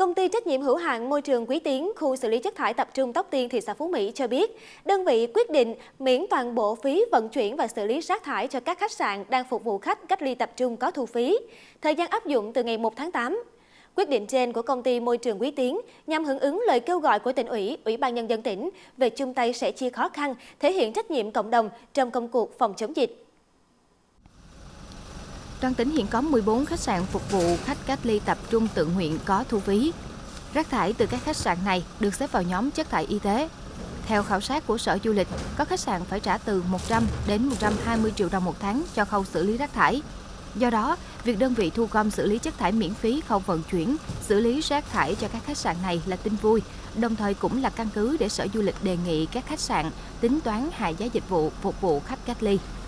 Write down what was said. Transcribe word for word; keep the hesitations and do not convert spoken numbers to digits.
Công ty trách nhiệm hữu hạn môi trường Quý Tiến, khu xử lý chất thải tập trung Tóc Tiên, thị xã Phú Mỹ cho biết, đơn vị quyết định miễn toàn bộ phí vận chuyển và xử lý rác thải cho các khách sạn đang phục vụ khách cách ly tập trung có thu phí. Thời gian áp dụng từ ngày một tháng tám. Quyết định trên của công ty môi trường Quý Tiến nhằm hưởng ứng lời kêu gọi của tỉnh ủy, Ủy ban Nhân dân tỉnh về chung tay sẻ chia khó khăn, thể hiện trách nhiệm cộng đồng trong công cuộc phòng chống dịch. Toàn tỉnh hiện có mười bốn khách sạn phục vụ khách cách ly tập trung tự nguyện có thu phí. Rác thải từ các khách sạn này được xếp vào nhóm chất thải y tế. Theo khảo sát của Sở Du lịch, có khách sạn phải trả từ một trăm đến một trăm hai mươi triệu đồng một tháng cho khâu xử lý rác thải. Do đó, việc đơn vị thu gom xử lý chất thải miễn phí khâu vận chuyển, xử lý rác thải cho các khách sạn này là tin vui, đồng thời cũng là căn cứ để Sở Du lịch đề nghị các khách sạn tính toán hạ giá dịch vụ phục vụ khách cách ly.